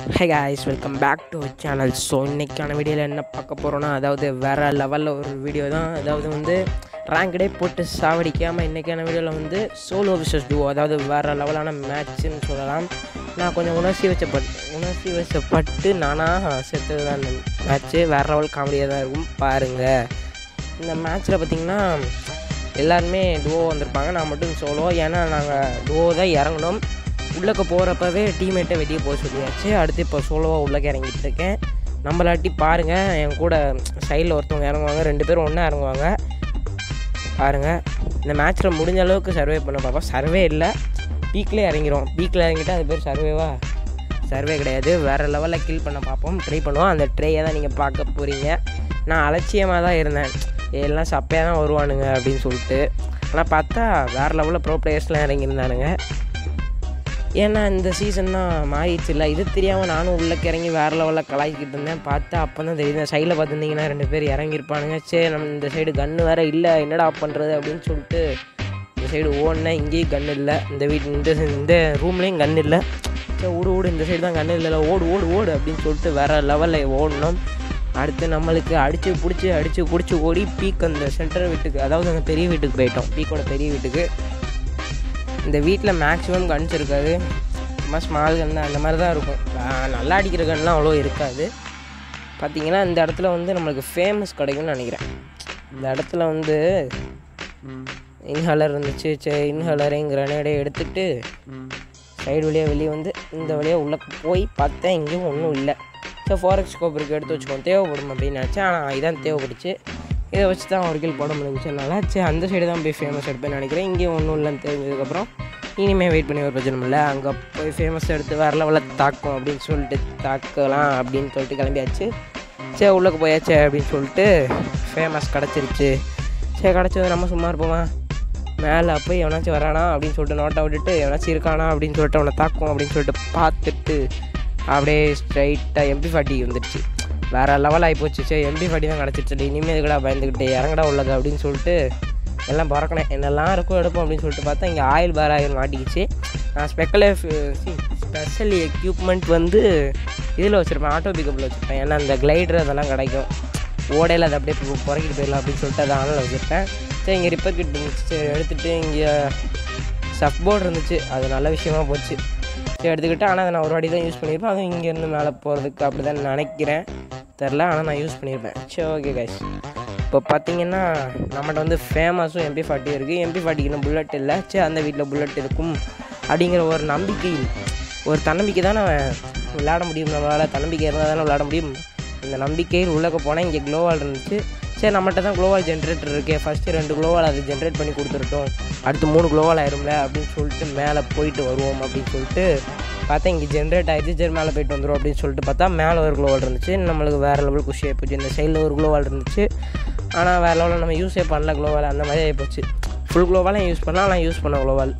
Hey guys, welcome back to our channel. So இன்றைக்கான வீடியோவில் என்ன பார்க்க போகிறோன்னா, அதாவது வேறு லெவலில் ஒரு வீடியோ தான். அதாவது வந்து ரேங்க்டே போட்டு சாவடிக்காமல் இன்றைக்கான வீடியோவில் வந்து சோலோ விசஸ் டுவோ, அதாவது வேறு லெவலான மேட்ச்சுன்னு சொல்லலாம். நான் கொஞ்சம் உணர்ச்சி வச்சப்பட்டு நானாக செத்துது தான். அந்த மேட்ச்சு வேறு லெவல் காமெடியாக தான் இருக்கும், பாருங்கள். இந்த மேட்ச்சில் பார்த்திங்கன்னா எல்லாருமே டுவோ வந்திருப்பாங்க, நான் மட்டும் சோலோ. ஏன்னா நாங்கள் டுவோ தான் இறங்கணும். உள்ளக்க போகிறப்பவே டீம்மேட்டை வெளியே போக சொல்லியாச்சு. அடுத்து இப்போ சோலோவாக உள்ளக்க இறங்கிட்டு இருக்கேன். நம்மளாட்டி பாருங்கள், என் கூட சைடில் ஒருத்தவங்க இறங்குவாங்க, 2 பேரும் ஒன்றா இறங்குவாங்க. பாருங்கள், இந்த மேட்ச்சில் முடிஞ்ச அளவுக்கு சர்வே பண்ண பார்ப்போம். சர்வே இல்லை, பீக்கில் இறங்கிடும். பீக்கில் இறங்கிட்டால் அது பேர் சர்வேவா? சர்வே கிடையாது, வேறு லெவலில் கில் பண்ண பார்ப்போம், ட்ரை பண்ணுவோம். அந்த ட்ரையை தான் நீங்கள் பார்க்க போகிறீங்க. நான் அலட்சியமாக தான் இருந்தேன், எல்லாம் சப்பையாக தான் வருவானுங்க அப்படின்னு சொல்லிட்டு. ஆனால் பார்த்தா வேறு லெவலில் ப்ரோ பிளேயர்ஸ்லாம் இறங்கியிருந்தானுங்க. ஏன்னா இந்த சீசன் தான் மாறிடுச்சு இல்லை, இது தெரியாமல் நானும் உள்ளே இறங்கி வேறு லெவலில் கலாய்க்கிட்டு இருந்தேன். பார்த்தா அப்போ தான் தெரியுது, சைடில் பார்த்துருந்தீங்கன்னா 2 பேர் இறங்கியிருப்பானுங்க. சரி, நம்ம இந்த சைடு கன்று வேறு இல்லை, என்னடா பண்ணுறது அப்படின்னு சொல்லிட்டு இந்த சைடு ஓடினேன். இங்கேயும் கன்று இல்லை, இந்த ரூம்லேயும் கன்று இல்லை. சரி ஓடு, இந்த சைடு தான் கன்று இல்லை, ஓடு அப்படின்னு சொல்லிட்டு வேறு லெவலில் ஓடணும். அடுத்து நம்மளுக்கு அடித்து பிடிச்சி ஓடி பீக் அந்த சென்டர் வீட்டுக்கு, அதாவது அந்த பெரிய வீட்டுக்கு போயிட்டோம். பீக்கோட பெரிய வீட்டுக்கு. இந்த வீட்டில் மேக்ஸிமம் கன்ஸ் இருக்காது, சும்மா ஸ்மால் கன் அந்த மாதிரி தான் இருக்கும். நல்லா அடிக்கிற கன்லாம் அவ்வளோ இருக்காது. பார்த்திங்கன்னா இந்த இடத்துல வந்து நம்மளுக்கு ஃபேமஸ் கிடைக்கும்னு நினைக்கிறேன். இந்த இடத்துல வந்து இன்ஹாலர் இருந்துச்சு. சரி, இன்ஹாலரையும் கிரனேடே எடுத்துகிட்டு சைடு வழியாக வெளியே வந்து இந்த வழியாக உள்ளே போய் பார்த்தேன், இங்கேயும் ஒன்றும் இல்லை. ஸோ 4x ஸ்கோப் இருக்குது, எடுத்து வச்சுக்கோங்க, தேவைப்படும் அப்படின்னு நினச்சேன். ஆனால் இதான் தேவைப்படுச்சு, இதை வச்சு தான் ஒரு கில் போட முடிஞ்சுனால சரி அந்த சைடு தான் போய் ஃபேமஸ் எடுப்பேன்னு நினைக்கிறேன். இங்கேயும் ஒன்றும் இல்லைன்னு தெரிஞ்சதுக்கப்புறம் இனிமேல் வெயிட் பண்ணி ஒரு பிரச்சனை இல்லை, அங்கே போய் ஃபேமஸ் எடுத்து வேறு லெவலில் தாக்கும் அப்படின்னு சொல்லிட்டு தாக்கலாம் அப்படின்னு சொல்லிட்டு கிளம்பியாச்சு. சரி உள்ளே போயாச்சு அப்படின்னு சொல்லிட்டு ஃபேமஸ் கிடச்சிருச்சு. சரி கிடச்சது நம்ம சும்மா இருப்போமா, மேலே போய் எவனாச்சும் வரானா அப்படின்னு சொல்லிட்டு நோட்டை விட்டுட்டு எவனாச்சும் இருக்கானா அப்படின்னு சொல்லிட்டு அவனை தாக்கும் அப்படின்னு சொல்லிட்டு பார்த்துட்டு அப்படியே ஸ்ட்ரைட்டாக MP40 வந்துடுச்சு. வேறு லெவல் ஆகிப்போச்சு. சரி MP40 தான் கிடச்சிருச்சு, இனிமேல் இதுக்கடா பயந்துக்கிட்டு இறங்கடா உள்ளது அப்படின்னு சொல்லிட்டு எல்லாம் பறக்கினேன். என்னெல்லாம் இருக்கும் எடுப்போம் அப்படின்னு சொல்லிட்டு பார்த்தா இங்கே ஆயில் மாட்டிக்கிச்சு. நான் ஸ்பெஷல் எக்யூப்மெண்ட் வந்து இதில் வச்சுருப்பேன், ஆட்டோ பிக்கப்பில் வச்சுருப்பேன். ஏன்னா இந்த கிளைடர் அதெல்லாம் கிடைக்கும், ஓடையில் அதை அப்படியே புறக்கிட்டு போயிடலாம் அப்படின்னு சொல்லிட்டு அதை ஆனில் வச்சுருப்பேன். சரி இங்கே ரிப்பேர் கிட் இருந்துச்சு, சரி எடுத்துகிட்டு இங்கே சப் போர்டு இருந்துச்சு, அது நல்ல விஷயமா போச்சு. சரி எடுத்துக்கிட்டு, ஆனால் அதை நான் ஒரு வாட்டி தான் யூஸ் பண்ணியிருப்பேன், அதுவும் இங்கேருந்து மேலே போகிறதுக்கு அப்படி தான் நினைக்கிறேன், தெரில, ஆனால் நான் யூஸ் பண்ணியிருப்பேன். சரி ஓகே கைஸ், இப்போ பார்த்தீங்கன்னா நம்மகிட்ட வந்து ஃபேமஸும் MP40 இருக்குது. MP40க்கு இன்னும் புல்லட் இல்லை. சரி அந்த வீட்டில் புல்லட் இருக்கும் அப்படிங்கிற ஒரு நம்பிக்கை, ஒரு தன்னம்பிக்கை தானே விளையாட முடியும். நம்மளால் தன்னம்பிக்கை இருந்தால் தானே விளையாட முடியும். இந்த நம்பிக்கையில் உள்ளக்க போனால் இங்கே க்ளோவால் இருந்துச்சு. சரி நம்மகிட்ட தான் க்ளோவால் ஜென்ரேட்டர் இருக்குது, ஃபஸ்ட்டு 2 க்ளோவால் அது ஜென்ரேட் பண்ணி கொடுத்துருட்டோம், அடுத்து 3 க்ளோவால் ஆயிரும்ல அப்படின்னு சொல்லிட்டு மேலே போயிட்டு வருவோம் அப்படின்னு சொல்லிட்டு பார்த்தா இங்கே ஜென்ரேட் ஆகிடுச்சு. சரி மேலே போயிட்டு வந்துடும் அப்படின்னு சொல்லிட்டு பார்த்தா மேலே ஒரு க்ளோவால் இருந்துச்சு. நம்மளுக்கு வேறு லெவல் குஷி ஆகிப்போச்சு. இந்த சைடில் ஒரு க்ளோவால் இருந்துச்சு, ஆனால் வேறு லெவலில் நம்ம யூஸே பண்ணல க்ளோவால், அந்த மாதிரி ஆகிப்போச்சு. ஃபுல் க்ளோவாலும் யூஸ் பண்ணலாம், ஆனால் யூஸ் பண்ண க்ளோவால்.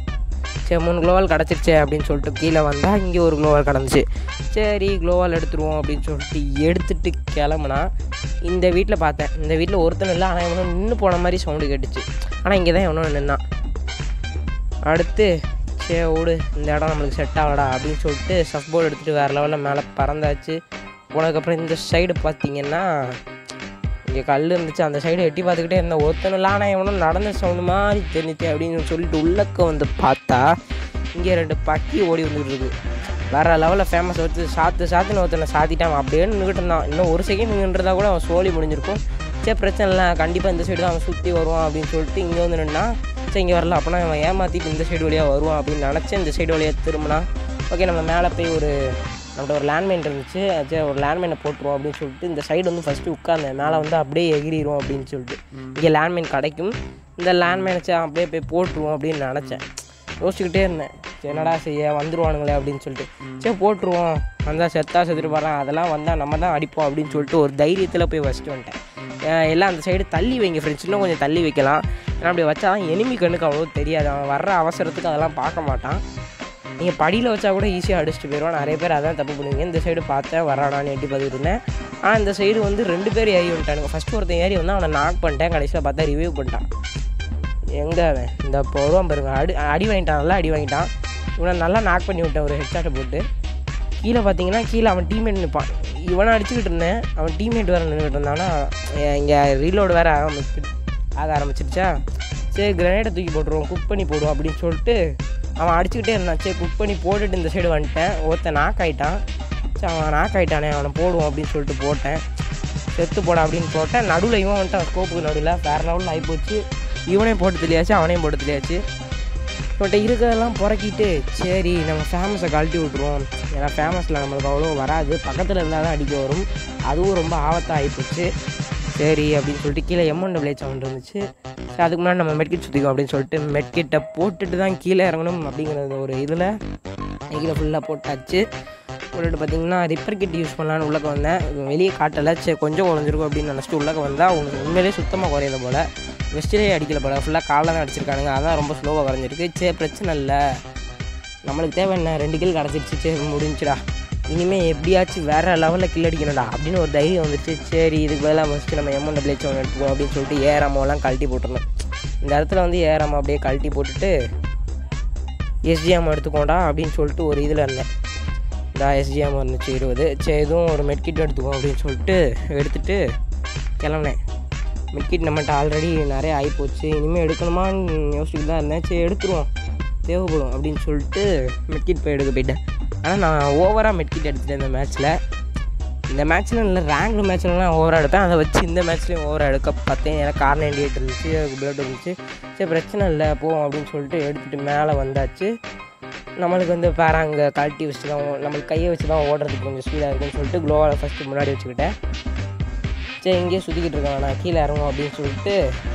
சரி 3 க்ளோவால் கிடச்சிருச்சு அப்படின்னு சொல்லிட்டு கீழே வந்தால் இங்கே ஒரு க்ளோவால் கிடந்துச்சு. சரி க்ளோவால் எடுத்துருவோம் அப்படின்னு சொல்லிட்டு எடுத்துகிட்டு கிளம்புனா இந்த வீட்டில் பார்த்தேன், இந்த வீட்டில் ஒருத்தனும் இல்லை, ஆனால் இவனும் நின்று போன மாதிரி சவுண்டு கேட்டுச்சு. ஆனால் இங்கே தான் இவனும் நின்னான். அடுத்து சரி ஓடு, இந்த இடம் நம்மளுக்கு செட் ஆகலடா அப்படின்னு சொல்லிட்டு சஃப் போர்டு எடுத்துகிட்டு வேறு லெவலில் மேலே பறந்தாச்சு. போனதுக்கப்புறம் இந்த சைடு பார்த்திங்கன்னா இங்கே கல் இருந்துச்சு, அந்த சைடு எட்டி பார்த்துக்கிட்டே இருந்தேன், ஒருத்தனும் இல்லை, ஆனால் இவனும் நடந்த சவுண்டு மாதிரி தெரிஞ்சிச்சு அப்படின்னு சொல்லிட்டு உள்ளக்க வந்து பார்த்தா இங்கே 2 பக்கி ஓடி வந்துட்டு இருக்குது. வேறு லெவலில் ஃபேமஸ் வச்சு சாத்துன்னு ஒருத்தனை சாத்திட்டான். அப்படியே நின்றுக்கிட்டு இருந்தான். இன்னும் ஒரு செகண்ட் நின்றுறதா கூட அவன் சோழி முடிஞ்சிருக்கும். சரி பிரச்சனை இல்லை, கண்டிப்பாக இந்த சைடு தான் அவன் சுற்றி வருவான் அப்படின்னு சொல்லிட்டு இங்கே வந்து நின்னா. சரி இங்கே வரல, அப்போனா அவன் ஏமாற்றிட்டு இந்த சைடு வழியாக வருவான் அப்படின்னு நினச்சேன். இந்த சைடு வழியாக திரும்பினா ஓகே, நம்ம மேலே போய் நம்மகிட்ட ஒரு லேண்ட்மைன் இருந்துச்சு, சரி ஒரு லேண்ட்மைனை போட்டுருவோம் அப்படின்னு சொல்லிட்டு இந்த சைடு வந்து ஃபஸ்ட்டு உட்காந்தேன், மேலே வந்து அப்படியே எகிரிடும் அப்படின்னு சொல்லிட்டு இங்கே லேண்ட்மைன் கிடைக்கும். இந்த லேண்ட்மைனை அப்படியே போய் போட்டுருவோம் அப்படின்னு நினச்சேன். யோசிச்சுக்கிட்டே இருந்தேன், என்னடா செய்ய வந்துடுவானுங்களே அப்படின்னு சொல்லிட்டு. சரி போட்டுருவோம், வந்தால் செத்துட்டு போகிறான், அதெல்லாம் வந்தால் நம்ம தான் அடிப்போம் அப்படின்னு சொல்லிட்டு ஒரு தைரியத்தில் போய் வச்சுட்டு வந்துட்டேன். எல்லாம் அந்த சைடு தள்ளி வைங்க ஃப்ரெண்ட்ஸ், இன்னும் கொஞ்சம் தள்ளி வைக்கலாம். ஏன்னா அப்படி வச்சா தான் எனிமி கண்ணுக்கு அவ்வளோ தெரியாது, அவன் வர்ற அவசரத்துக்கு அதெல்லாம் பார்க்க மாட்டான். நீங்கள் படியில் வச்சா கூட ஈஸியாக அடிச்சுட்டு போயிடுவான். நிறைய பேர் அதான் தப்பு பண்ணுவீங்க. இந்த சைடு பார்த்தேன் வரானான்னு எட்டி பார்த்துட்டு இருந்தேன். ஆனால் இந்த சைடு வந்து 2 பேர் ஏறி வந்துட்டானுங்க. ஃபஸ்ட்டு ஒருத்தன் ஏறி வந்து அவனை நாக் பண்ணிட்டேன், கடைசியில் பார்த்தா ரிவ்யூ பண்ணிட்டான். எங்கே அவன் இந்த போடுவான் பாருங்க, அடி வாங்கிட்டான், நல்லா அடி வாங்கிட்டான். இவனை நல்லா நாக் பண்ணி விட்டேன் ஒரு ஹெட்ஷாட்டை போட்டு. கீழே பார்த்தீங்கன்னா கீழே அவன் டீம்மேட் நிற்பான். இவனை அடிச்சுக்கிட்டு இருந்தேன், அவன் டீம்மேட் வேறு நின்றுக்கிட்டு இருந்தானா. இங்கே ரீலோடு வேறு ஆக ஆரம்பிச்சிருச்சா. சரி கிரனேடை தூக்கி போட்டுருவோம், குக் பண்ணி போடுவோம் அப்படின்னு சொல்லிட்டு அவன் அடிச்சுக்கிட்டே இருந்தான். சரி குக் பண்ணி போட்டுட்டு இந்த சைடு வந்துட்டேன். ஒருத்தன் நாக் ஆகிட்டான். சரி அவன் நாக் ஆகிட்டானே, அவனை போடுவோம் அப்படின்னு சொல்லிட்டு போட்டேன். செத்து போட அப்படின்னு போட்டேன். நடுவில் இவன் வந்துட்டான், ஸ்கோப்புக்கு நடுவில் வேறு லெவலில் ஆகிப்போச்சு. இவனையும் போட்டு தெரியாச்சு, அவனையும் போட்டு தெரியாச்சு. இவன்கிட்ட இருக்கிறதெல்லாம் புறக்கிட்டு சரி நம்ம ஃபேமஸை கழட்டி விட்ருவோம். ஏன்னா ஃபேமஸில் நம்மளுக்கு அவ்வளோ வராது, பக்கத்தில் இருந்தால் தான் அடிக்க வரும். அதுவும் ரொம்ப ஆபத்தாக ஆகிப்போச்சு. சரி அப்படின்னு சொல்லிட்டு கீழே M1 சவுண்ட் இருந்துச்சு. சரி அதுக்கு முன்னாடி நம்ம மெட்கிட் சுற்றிக்கும் அப்படின்னு சொல்லிட்டு மெட்கிட்டை போட்டுட்டு தான் கீழே இறங்கணும் அப்படிங்கிறது ஒரு இதில் கீழே ஃபுல்லாக போட்டாச்சு. போட்டுட்டு பார்த்தீங்கன்னா ரிப்பர் கிட் யூஸ் பண்ணலான்னு உள்ளக்க வந்தேன். வெளியே காட்டலை. சரி கொஞ்சம் குறைஞ்சிருக்கும் அப்படின்னு நினச்சிட்டு உள்ளக்க வந்தால் அவங்க உண்மையிலே சுத்தமாக குறையில போல், வெஸ்டிலே அடிக்கல போல், ஃபுல்லாக காலில் தான் அடிச்சிருக்கானுங்க. அதான் ரொம்ப ஸ்லோவாக குறைஞ்சிருக்கு. சரி பிரச்சனை இல்லை, நம்மளுக்கு தேவை என்ன 2 கில் கிடச்சிருச்சு. சரி முடிஞ்சுடா, இனிமேல் எப்படியாச்சும் வேறு லெவலில் கில் அடிக்கணும்டா அப்படின்னு ஒரு தைரியம் வந்துச்சு. சரி இதுக்கு பதிலாக ஃபஸ்ட்டு நம்ம M1 ஒன்று எடுத்துக்குவோம் அப்படின்னு சொல்லிட்டு ஏறாமலாம் கழட்டி போட்டுருந்தோம். இந்த இடத்துல வந்து ஏறாமல் அப்படியே கழட்டி போட்டுட்டு SGM எடுத்துக்கோண்டா அப்படின்னு சொல்லிட்டு ஒரு இதில் இருந்தேன். இந்த SGM இருந்துச்சு 20. சரி எதுவும் ஒரு மெட்கிட் எடுத்துக்குவோம் அப்படின்னு சொல்லிட்டு எடுத்துகிட்டு கிளம்புனேன். மெட்கிட் நம்மகிட்ட ஆல்ரெடி நிறைய ஆகிப்போச்சு, இனிமேல் எடுக்கணுமான்னு யோசிச்சுட்டு தான் இருந்தேன். சரி எடுத்துருவோம், தேவைப்படும் அப்படின்னு சொல்லிட்டு மெட்கிட் போய் எடுக்க போயிட்டேன். ஆனால் நான் ஓவராக மெட்கிட் எடுத்துட்டேன் இந்த மேட்ச்சில் இல்லை, ரேங்க் மேட்ச்லாம் ஓவராக எடுப்பேன். அதை வச்சு இந்த மேட்ச்லேயும் ஓவராக எடுக்க பார்த்தேன். ஏன்னா R98 இருந்துச்சு, பிளட் இருந்துச்சு. சரி பிரச்சனை இல்லை போவோம் அப்படின்னு சொல்லிட்டு எடுத்துகிட்டு மேலே வந்தாச்சு. நம்மளுக்கு வந்து அங்கே கழட்டி வச்சு தான் நம்மளுக்கு கையை வச்சு தான் ஓடுறதுக்கு கொஞ்சம் ஸ்பீடாக இருக்குன்னு சொல்லிட்டு க்ளோவால் ஃபஸ்ட்டு முன்னாடி வச்சுக்கிட்டேன். சரி இங்கேயே சுற்றிக்கிட்டு இருக்கேன், நான் கீழே இறங்கும் அப்படின்னு சொல்லிட்டு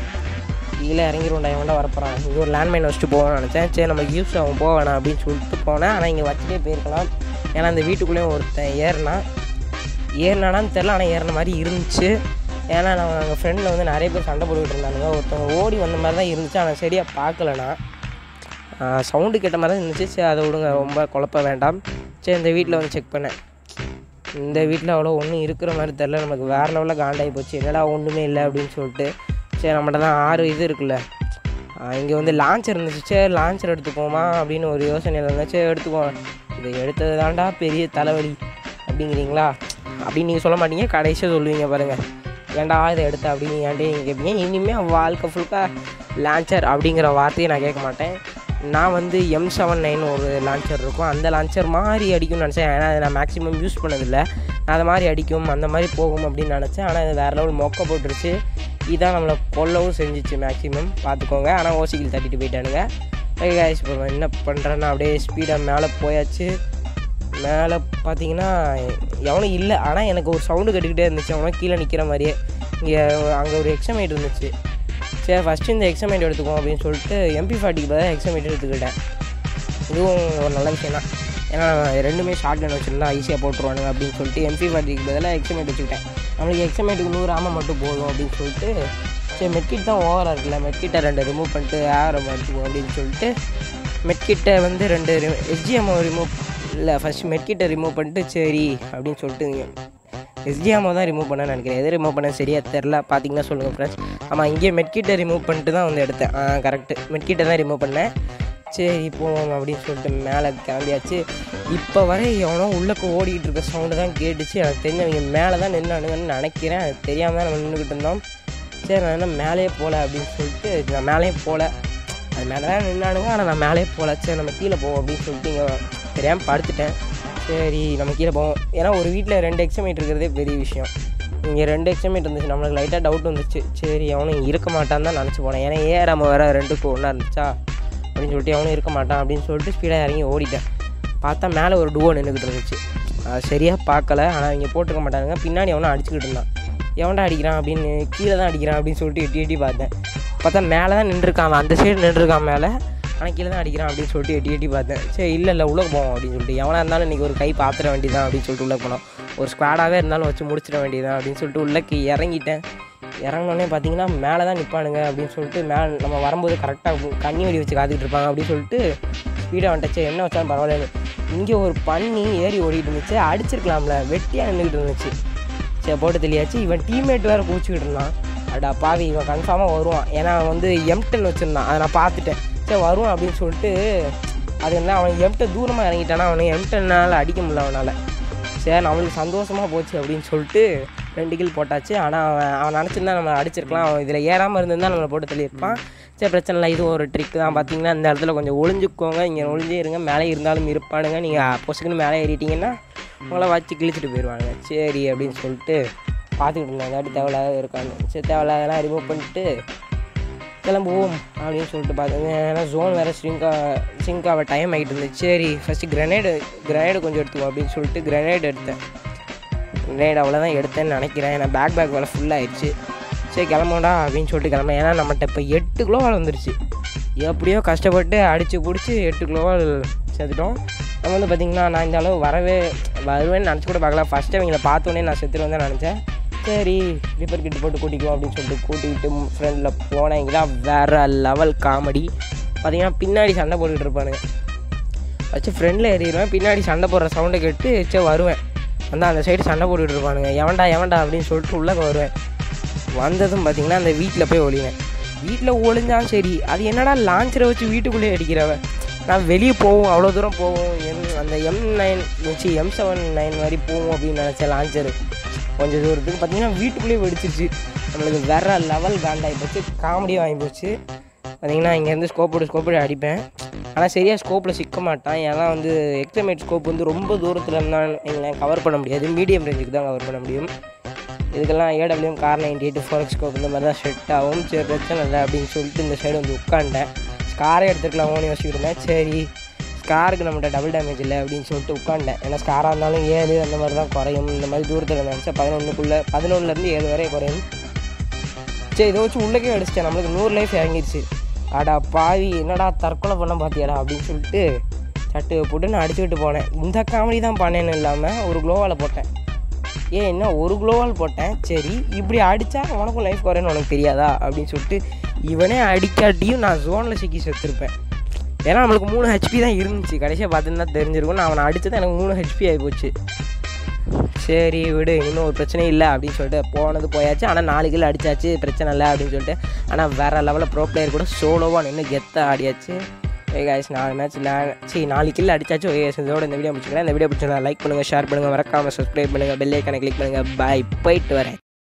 கீழே இறங்கிடுவோண்டா, இவன்டா வரப்போகிறான். இங்கே ஒரு லேண்ட்மைன் வச்சுட்டு போவேன்னு நினச்சேன். சரி நமக்கு யூஸ் ஆகும் போக வேணாம் அப்படின்னு சொல்லிட்டு போனேன். ஆனால் இங்கே வச்சுட்டே போயிருக்கலாம். ஏன்னா அந்த வீட்டுக்குள்ளேயும் ஒருத்தன் ஏறினானான்னு தெரில, ஆனால் ஏறின மாதிரி இருந்துச்சு. ஏன்னா நான் எங்கள் ஃப்ரெண்டில் வந்து நிறைய பேர் சண்டை போட்டுக்கிட்டு இருந்தானுங்க. ஒருத்தவங்க ஓடி வந்த மாதிரி தான் இருந்துச்சு, ஆனால் சரியாக பார்க்கலண்ணா, சவுண்டு கேட்ட மாதிரி தான் இருந்துச்சு. சரி அதை விடுங்க, ரொம்ப குழப்ப வேண்டாம். சரி இந்த வீட்டில் வந்து செக் பண்ணேன். இந்த வீட்டில் அவ்வளோ ஒன்றும் இருக்கிற மாதிரி தெரில. நமக்கு வேறு லெவலில் காண்டாகி போச்சு, என்னடா ஒன்றுமே இல்லை அப்படின்னு சொல்லிட்டு. சரி நம்மகிட்ட தான் 6 இது இருக்குல்ல, இங்கே வந்து லான்ச்சர் இருந்துச்சு. சரி லான்ச்சர் எடுத்துக்கோமா அப்படின்னு ஒரு யோசனையில் இருந்தேன். சரி எடுத்துக்குவோம், இதை எடுத்தது தாண்டா பெரிய தலைவலி அப்படிங்கிறீங்களா அப்படின்னு நீங்கள் சொல்ல மாட்டீங்க, கடைசியாக சொல்லுவீங்க பாருங்கள், ஏன்டா இதை எடுத்த அப்படின்னு ஏன்டே நீங்கள் கேட்பீங்க. இனிமேல் வாழ்க்கை ஃபுல்லாக லான்ச்சர் அப்படிங்கிற வார்த்தையை நான் கேட்க மாட்டேன். நான் வந்து M79 ஒரு லான்ச்சர் இருக்கும், அந்த லான்ச்சர் மாதிரி அடிக்கும்னு நினச்சேன். ஏன்னா அதை நான் மேக்ஸிமம் யூஸ் பண்ணதில்லை. நான் அதை மாதிரி அடிக்கும், அந்த மாதிரி போகும் அப்படின்னு நினச்சேன். ஆனால் அது வேறு லெவல் மொக்க போட்டுருச்சு. இதான் நம்மளை கொல்லவும் செஞ்சிச்சு மேக்ஸிமம், பார்த்துக்கோங்க. ஆனால் ஓசிக்கில் தட்டிட்டு போயிட்டானுங்க. கைஸ் இப்போ என்ன பண்ணுறேன்னா அப்படியே ஸ்பீடாக மேலே போயாச்சு. மேலே பார்த்தீங்கன்னா எவனும் இல்லை, ஆனால் எனக்கு ஒரு சவுண்டு கட்டிக்கிட்டே இருந்துச்சு, அவனும் கீழே நிற்கிற மாதிரியே. இங்கே அங்கே ஒரு எக்ஸமைட் இருந்துச்சு. சரி ஃபஸ்ட்டு இந்த எக்ஸமைட் எடுத்துக்குவோம் அப்படின்னு சொல்லிட்டு MP40க்கு பதிலாக எக்ஸமைட் எடுத்துக்கிட்டேன். இதுவும் ஒரு நல்ல விஷயம் தான், ஏன்னா ரெண்டுமே ஷார்ட் கன் வச்சுருந்தா ஈஸியாக போட்டுருவானுங்க அப்படின்னு சொல்லிட்டு MP40க்கு பதிலாக எக்ஸமைட் வச்சுக்கிட்டேன். நம்மளுக்கு எக்ஸமைட்டுக்கு 100 ஆமை மட்டும் போதும் அப்படின்னு சொல்லிட்டு. சரி மெட்கிட் தான் ஓவராக இருக்குல்ல, மெட்கிட்டை 2 ரிமூவ் பண்ணிட்டு ஏரம் எடுத்துக்குவோம் அப்படின்னு சொல்லிட்டு மெட்கிட்டை வந்து 2 SGM ரிமூவ் இல்லை, ஃபஸ்ட்டு மெட்கிட்டை ரிமூவ் பண்ணிட்டு சரி அப்படின்னு சொல்லிட்டு SGM தான் ரிமூவ் பண்ணேன்னு நினைக்கிறேன். எது ரிமூவ் பண்ண சரியாக தெரில, பார்த்தீங்கன்னா சொல்லுங்கள் ஃப்ரெண்ட்ஸ். ஆமாம் இங்கே மெட்கிட்டை ரிமூவ் பண்ணிட்டு தான் வந்து எடுத்தேன். கரெக்டு, மெட்கிட்டை தான் ரிமூவ் பண்ணேன். சரி போவோம் அப்படின்னு சொல்லிட்டு மேலே கிளம்பியாச்சு. இப்போ வரை எவனோ உள்ளக்க ஓடிக்கிட்டு இருக்க சவுண்டு தான் கேட்டுச்சு. எனக்கு தெரிஞ்சவங்க மேலே தான் நின்றுன்னு நினைக்கிறேன், அது தெரியாமல் தான் நம்ம நின்றுக்கிட்டு இருந்தோம். சரி நான் என்ன மேலேயே போகல அப்படின்னு சொல்லிட்டு நான் மேலேயே போகல, அது மேலே தான் நின்னானுங்க, ஆனால் நான் மேலேயே போகல. சரி நம்ம கீழே போவோம் அப்படின்னு சொல்லிட்டு இங்கே தெரியாமல் படுத்துட்டேன். சரி நம்ம கீழே போவோம், ஏன்னா ஒரு வீட்டில் 2 எக்ஸமைட் இருக்கிறதே பெரிய விஷயம். இங்கே 2 எக்ஸமைட் இருந்துச்சு, நம்மளுக்கு லைட்டாக டவுட் வந்துச்சு. சரி அவனும் இருக்க மாட்டான்னு தான் நினச்சி போனேன், ஏன்னா நம்ம வேறு 2க்கு ஒன்றா இருந்துச்சா அப்படின்னு சொல்லிட்டு அவனும் இருக்க மாட்டான் அப்படின்னு சொல்லிட்டு ஸ்பீடாக இறங்கி ஓடிட்டேன். பார்த்தா மேலே ஒரு டுவோ நின்றுக்கிட்டு இருந்துச்சு, அது சரியாக பார்க்கல, ஆனால் இங்கே போட்டுக்க மாட்டாங்க. பின்னாடி எவனோ அடிச்சுக்கிட்டு இருந்தான், எவன்டா அடிக்கிறான் அப்படின்னு கீழே தான் அடிக்கிறான் அப்படின்னு சொல்லிட்டு எட்டி பார்த்தேன். பார்த்தா மேலே தான் நின்றுருக்கான், அந்த சைடு நின்றுருக்கான் மேலே, ஆனால் கீழே தான் அடிக்கிறான் அப்படின்னு சொல்லிட்டு எட்டி பார்த்தேன். சரி இல்லை உள்ளே போவோம் அப்படின்னு சொல்லிட்டு, எவனாக இருந்தாலும் இன்றைக்கி ஒரு கை பாத்திர வேண்டியதான் அப்படின்னு சொல்லிட்டு உள்ளே போனோம். ஒரு ஸ்குவாடாகவே இருந்தாலும் வச்சு முடிச்சிட வேண்டியதான் அப்படின்னு சொல்லிட்டு உள்ளே இறங்கிட்டேன். இறங்கினோடனே பார்த்தீங்கன்னா மேலே தான் நிற்பானுங்க அப்படின்னு சொல்லிட்டு மேலே நம்ம வரும்போது கரெக்டாக கண்ணி வெடி வச்சு காத்துக்கிட்டு இருப்பாங்க அப்படின்னு சொல்லிட்டு ஸ்பீடாக வந்துட்டச்சு. என்ன வச்சாலும் பரவாயில்ல, இங்கே ஒரு பண்ணி ஏறி ஓடிட்டு இருந்துச்சு, அடிச்சிருக்கலாம்ல, வெட்டியாக நின்றுக்கிட்டு இருந்துச்சு. சரி போட்டு தெரியாச்சு. இவன் டீம்மேட் வேறு கூச்சிக்கிட்டு இருந்தான். அடா பாவி, இவன் கன்ஃபார்மாக வருவான், ஏன்னா அவன் வந்து M10 வச்சுருந்தான், அதை நான் பார்த்துட்டேன். சரி வருவான் அப்படின்னு சொல்லிட்டு அது வந்து அவன் எம்கிட்ட தூரமாக இறங்கிட்டானா, அவனை எம்கிட்டனால அடிக்க முடியல அவனால். சரி நம்மளுக்கு சந்தோஷமாக போச்சு அப்படின்னு சொல்லிட்டு 2 கில் போட்டாச்சு. ஆனால் அவன் நினச்சிருந்தா நம்ம அடிச்சிருக்கலாம். அவன் இதில் ஏறாமல் இருந்திருந்தால் நம்மளை போட்டு தள்ளியிருப்பான். சரி பிரச்சனை இல்லை, இது ஒரு ட்ரிக் தான். பார்த்தீங்கன்னா இந்த இடத்துல கொஞ்சம் ஒளிஞ்சுக்கோங்க, இங்கே ஒளிஞ்சே இருங்க, மேலே இருந்தாலும் இருப்பானுங்க. நீங்கள் பொசுக்குன்னு மேலே ஏறிட்டிங்கன்னா உங்களை வச்சு கிழிச்சிட்டு போயிடுவாங்க. சரி அப்படின்னு சொல்லிட்டு பார்த்துக்கிட்டு இருந்தேன் அதாட்டி தேவையில்லாத இருக்கான்னு. சரி தேவையில்லாதெல்லாம் ரிமூவ் பண்ணிட்டு கிளம்புவோம் அப்படின்னு சொல்லிட்டு பார்த்தேன். ஏன்னா ஜோன் வேறு சிங்காக டைம் ஆகிட்டு இருந்துச்சு. சரி ஃபஸ்ட்டு கிரனேடு கொஞ்சம் எடுத்துவோம் அப்படின்னு சொல்லிட்டு கிரனேடு எடுத்தேன். கிரனேடு அவ்வளோதான் எடுத்தேன்னு நினைக்கிறேன். ஏன்னா பேக் வேலை ஃபுல்லாகிடுச்சு. சரி கிளம்போண்டா அப்படின்னு சொல்லிட்டு கிளம்பேன். ஏன்னா நம்மகிட்ட இப்போ 8 கிலோவால் வந்துருச்சு. எப்படியோ கஷ்டப்பட்டு அடித்து பிடிச்சி 8 கிலோவால் சேர்த்துட்டோம். நம்ம வந்து பார்த்திங்கன்னா நான் இந்த அளவு வருவேன்னு நினச்சி கூட பார்க்கல. ஃபஸ்ட்டு அவங்கள பார்த்தோன்னே நான் செத்துருவேன் தான் நினச்சேன். சரி ரிப்பர் கிட்ட போட்டு கூட்டிக்குவோம் அப்படின்னு சொல்லிட்டு கூட்டிகிட்டு ஃப்ரெண்டில் போனீங்களா வேறு லெவல் காமெடி. பார்த்திங்கன்னா பின்னாடி சண்டை போட்டுக்கிட்டு இருப்பானுங்க. வச்சு ஃப்ரெண்டில் ஏறிடுவேன், பின்னாடி சண்டை போடுற சவுண்டை கேட்டு சரி வருவேன். அந்த சைடு சண்டை போட்டுக்கிட்டு இருப்பானுங்க. எவன்டா அப்படின்னு சொல்லிட்டு உள்ளே வருவேன். வந்ததும் பார்த்திங்கன்னா அந்த வீட்டில் போய் ஒளிவேன். வீட்டில் ஒளிஞ்சாலும் சரி, அது என்னடா லான்ச்சரை வச்சு வீட்டுக்குள்ளேயே அடிக்கிறவ. நான் வெளியே போவோம், அவ்வளோ தூரம் போவோம், அந்த M79 மாதிரி போவோம் அப்படின்னு நினச்சேன். லான்ச்சரு கொஞ்சம் தூரத்துக்கு பார்த்திங்கன்னா வீட்டுக்குள்ளேயே வெடிச்சிருச்சு. நம்மளுக்கு வேறு லெவல் காண்டாகி போச்சு, காமெடியாக வாங்கி போச்சு. பார்த்திங்கன்னா இங்கேருந்து ஸ்கோப்போடு அடிப்பேன். ஆனால் சரியாக ஸ்கோப்பில் சிக்க மாட்டான். ஏன்னா வந்து எக்ஸ்ட்ரமேட் ஸ்கோப் வந்து ரொம்ப தூரத்தில் இருந்தால் எங்களை கவர் பண்ண முடியாது, மீடியம் ரேஞ்சுக்கு தான் கவர் பண்ண முடியும். இதுக்கெல்லாம் AWM கார் 98 4x ஸ்கோப் இந்த மாதிரி தான் செட் ஆகும். சரி பிரச்சனை இல்லை அப்படின்னு சொல்லிட்டு இந்த சைடு வந்து உட்காண்டேன். ஸ்காரே எடுத்துக்கலாம் ஓன்னு யோசிச்சுட்டு இருந்தேன். சரி ஸ்காருக்கு நம்மகிட்ட டபுள் டேமேஜ் இல்லை அப்படின்னு சொல்லிட்டு உட்காண்டேன். ஏன்னா ஸ்காராக இருந்தாலும் 7 அந்த மாதிரி தான் குறையும். இந்த மாதிரி தூரத்தில் நினச்சா 11லேருந்து 7 வரை குறையும். சரி இதை வச்சு உள்ளக்கே அடிச்சிட்டேன். நம்மளுக்கு 100 லைஃப் இறங்கிடுச்சு. அடா பாவி என்னடா தற்கொலை பண்ண பார்த்தியாடா அப்படின்னு சொல்லிட்டு சட்டு போட்டு நான் அடிச்சுக்கிட்டு போனேன். இந்த காமெடி தான் பண்ணேன்னு இல்லாமல் ஒரு க்ளோவால் போட்டேன். என்ன ஒரு க்ளோவால் போட்டேன். சரி இப்படி அடித்தா உனக்கும் லைஃப் குறைன்னு உனக்கு தெரியாதா அப்படின்னு சொல்லிட்டு இவனே அடிக்காட்டியும் நான் ஜோனில் சிக்கி செத்துருப்பேன். ஏன்னா நம்மளுக்கு 3 HP தான் இருந்துச்சு. கடைசியாக பார்த்துன்னு தெரிஞ்சிருக்கும். நான் அவனை அடித்தது எனக்கு 3 HP ஆகி போச்சு. சரி விடு, இன்னும் ஒரு பிரச்சனையும் இல்லை அப்படின்னு சொல்லிட்டு போயாச்சு. ஆனால் 4 கில் அடித்தாச்சு, பிரச்சனை இல்லை அப்படின்னு சொல்லிட்டு. ஆனால் வேறு லெவலில் ப்ரோ பிளேயர் கூட சோலோவாக நின்று கெத்தாக ஆடியாச்சு. guys 4 மேட்ச் 4 கில் அடிச்சாச்சு. இதோட இந்த வீடியோ முடிச்சுக்கிறேன். இந்த வீடியோ பிடிச்சிருந்தா லைக் பண்ணுங்கள், ஷேர் பண்ணுங்கள், மறக்காமல் சப்ஸ்கிரைப் பண்ணுங்கள், பெல் ஐக்கானை கிளிக் பண்ணுங்கள். பாய், போயிட்டு வரேன்.